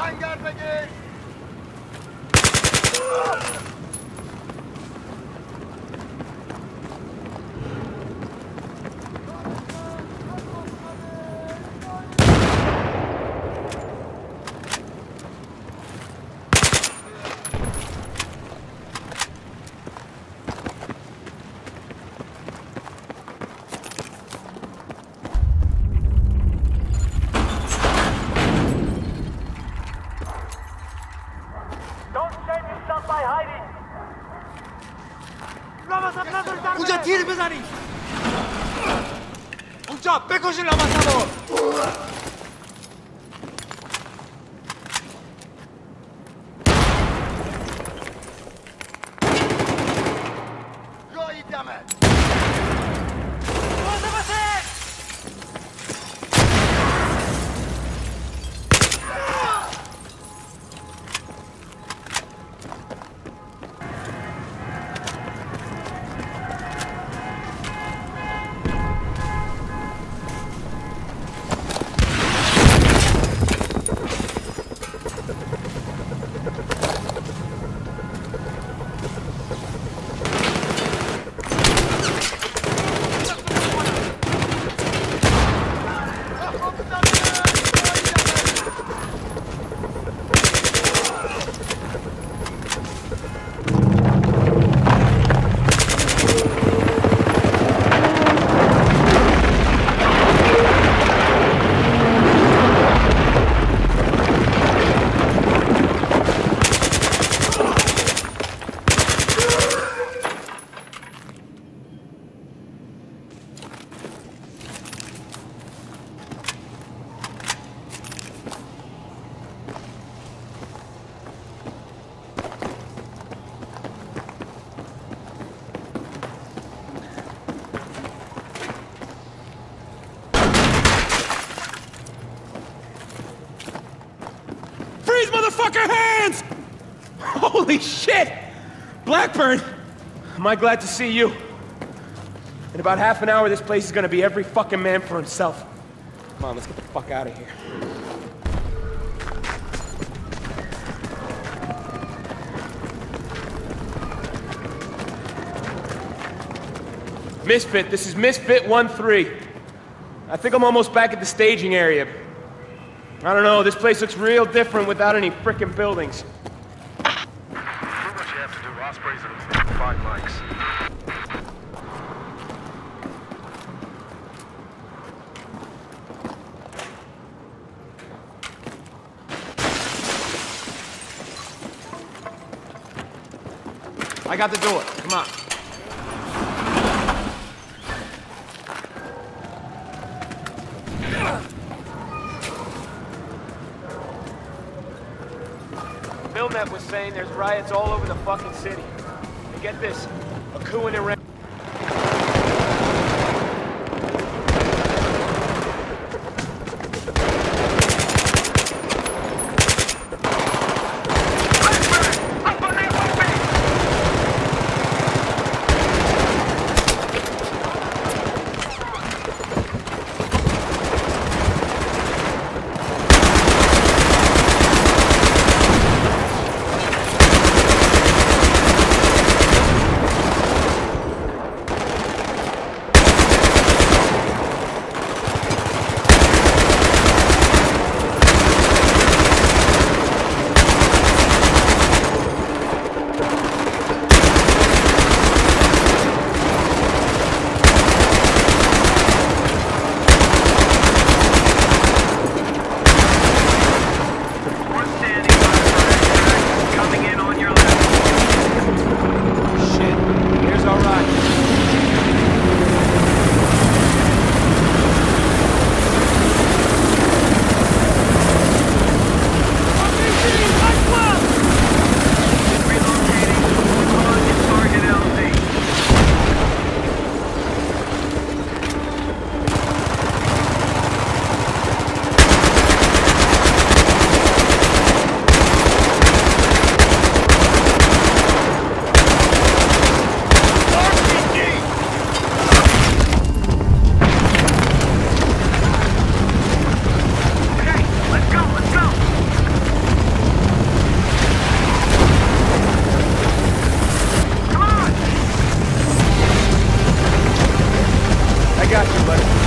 Hangar بگیر. اونجا تیر بزنید. اونجا بکشین لامصبو. جایی دمه. Motherfucker hands! Holy shit! Blackburn! Am I glad to see you. In about half an hour, this place is gonna be every fucking man for himself. Come on, let's get the fuck out of here. Misfit, this is Misfit 1-3. I think I'm almost back at the staging area. I don't know, this place looks real different without any frickin' buildings. Not much you have to do. Osprey's at 5 mics. I got the door, come on. Billnet was saying there's riots all over the fucking city. And get this, a coup in Iran. buddy.